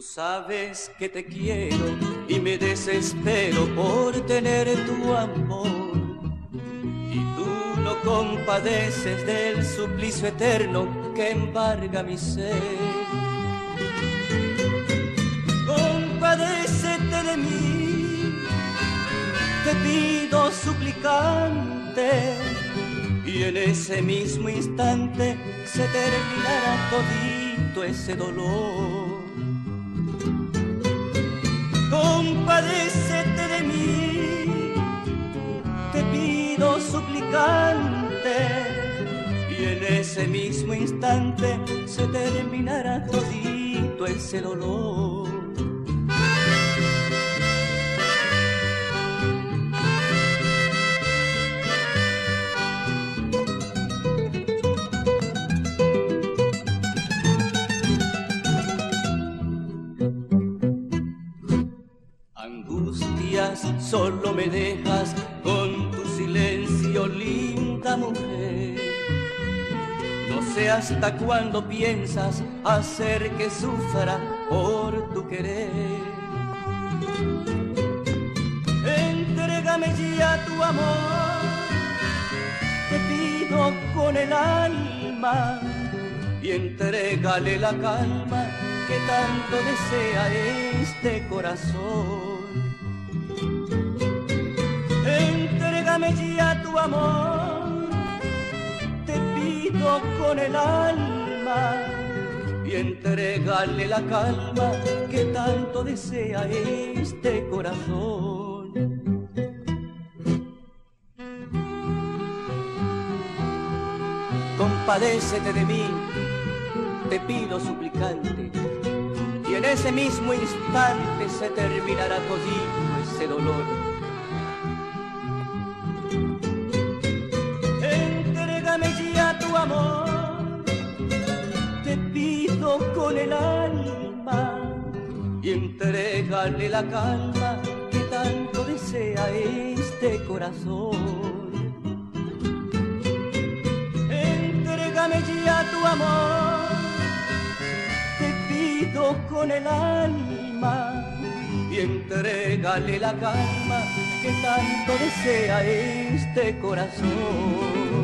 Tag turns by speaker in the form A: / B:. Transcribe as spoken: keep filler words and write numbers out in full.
A: sabes que te quiero y me desespero por tener tu amor. Y tú no compadeces del suplicio eterno que embarga mi ser. Compadécete de mí, te pido suplicante, y en ese mismo instante se terminará todito ese dolor. Compadécete de mí, te pido suplicante, y en ese mismo instante se terminará todito ese dolor. Solo me dejas con tu silencio, linda mujer. No sé hasta cuándo piensas hacer que sufra por tu querer. Entrégame ya tu amor, te pido con el alma, y entrégale la calma que tanto desea este corazón. Entrégame ya tu amor, te pido con el alma, y entrégale la calma que tanto desea este corazón. Compadécete de mí, te pido suplicante, y en ese mismo instante se terminará todito ese dolor. Tu amor, te pido con el alma, y entrégale la calma que tanto desea este corazón. Entrégame ya tu amor, te pido con el alma, y entrégale la calma que tanto desea este corazón.